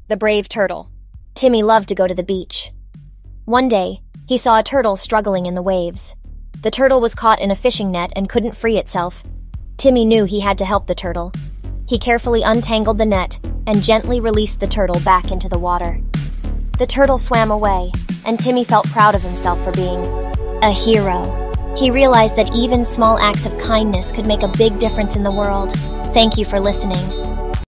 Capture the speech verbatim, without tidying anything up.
the brave turtle. Timmy loved to go to the beach. One day, he saw a turtle struggling in the waves. The turtle was caught in a fishing net and couldn't free itself. Timmy knew he had to help the turtle. He carefully untangled the net and gently released the turtle back into the water. The turtle swam away, and Timmy felt proud of himself for being a hero. He realized that even small acts of kindness could make a big difference in the world. Thank you for listening.